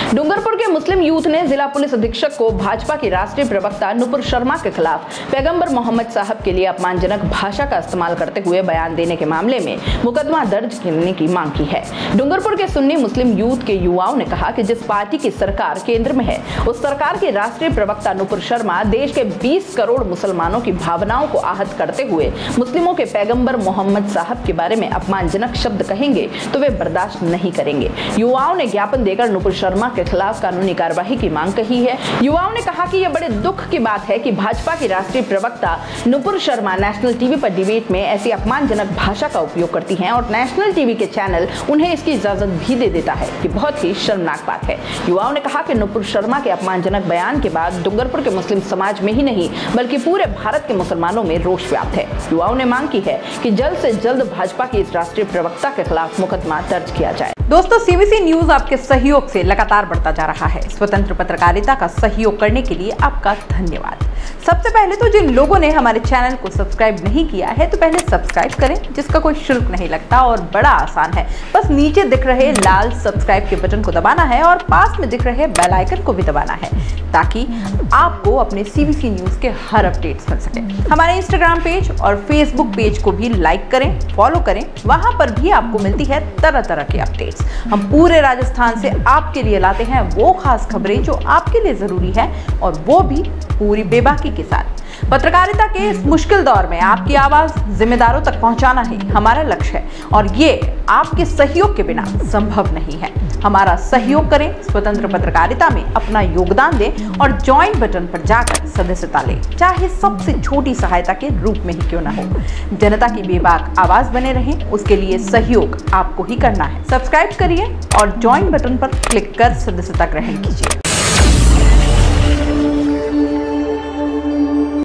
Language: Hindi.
डूंगरपुर के मुस्लिम यूथ ने जिला पुलिस अधीक्षक को भाजपा की राष्ट्रीय प्रवक्ता नुपुर शर्मा के खिलाफ पैगंबर मोहम्मद साहब के लिए अपमानजनक भाषा का इस्तेमाल करते हुए बयान देने के मामले में मुकदमा दर्ज करने की मांग की है। डूंगरपुर के सुन्नी मुस्लिम यूथ के युवाओं ने कहा कि जिस पार्टी की सरकार केंद्र में है, उस सरकार के राष्ट्रीय प्रवक्ता नुपुर शर्मा देश के 20 करोड़ मुसलमानों की भावनाओं को आहत करते हुए मुस्लिमों के पैगंबर मोहम्मद साहब के बारे में अपमानजनक शब्द कहेंगे तो वे बर्दाश्त नहीं करेंगे। युवाओं ने ज्ञापन देकर नुपुर शर्मा के खिलाफ कानूनी कार्रवाई की मांग की है। युवाओं ने कहा कि यह बड़े दुख की बात है कि भाजपा की राष्ट्रीय प्रवक्ता नुपुर शर्मा नेशनल टीवी पर डिबेट में ऐसी अपमानजनक भाषा का उपयोग करती हैं और नेशनल टीवी के चैनल उन्हें इसकी इजाजत भी दे देता है। ये बहुत ही शर्मनाक बात है। युवाओं ने कहा कि नुपुर शर्मा के अपमानजनक बयान के बाद डूंगरपुर के मुस्लिम समाज में ही नहीं बल्कि पूरे भारत के मुसलमानों में रोष व्याप्त है। युवाओं ने मांग की है कि जल्द से जल्द भाजपा की इस राष्ट्रीय प्रवक्ता के खिलाफ मुकदमा दर्ज किया जाए। दोस्तों, सीबीसी न्यूज आपके सहयोग से लगातार बढ़ता जा रहा है। स्वतंत्र पत्रकारिता का सहयोग करने के लिए आपका धन्यवाद। सबसे पहले तो जिन लोगों ने हमारे चैनल को सब्सक्राइब नहीं किया है तो पहले सब्सक्राइब करें, जिसका कोई शुल्क नहीं लगता और बड़ा आसान है। बस नीचे दिख रहे लाल सब्सक्राइब के बटन को दबाना है और पास में दिख रहे बेल आइकन को भी दबाना है ताकि आपको अपने सीबीसी न्यूज के हर अपडेट्स मिल सके। हमारे इंस्टाग्राम पेज और फेसबुक पेज को भी लाइक करें, फॉलो करें, वहां पर भी आपको मिलती है तरह तरह के अपडेट्स। हम पूरे राजस्थान से आपके लिए लाते हैं वो खास खबरें जो आपके लिए जरूरी है और वो भी पूरी बेबाकी के साथ। पत्रकारिता के इस मुश्किल दौर में आपकी आवाज जिम्मेदारों तक पहुंचाना ही हमारा लक्ष्य है और ये आपके सहयोग के बिना संभव नहीं है। हमारा सहयोग करें, स्वतंत्र पत्रकारिता में अपना योगदान दें और ज्वाइन बटन पर जाकर सदस्यता लें, चाहे सबसे छोटी सहायता के रूप में ही क्यों ना हो। जनता की बेबाक आवाज बने रहें, उसके लिए सहयोग आपको ही करना है। सब्सक्राइब करिए और ज्वाइन बटन पर क्लिक कर सदस्यता ग्रहण कीजिए।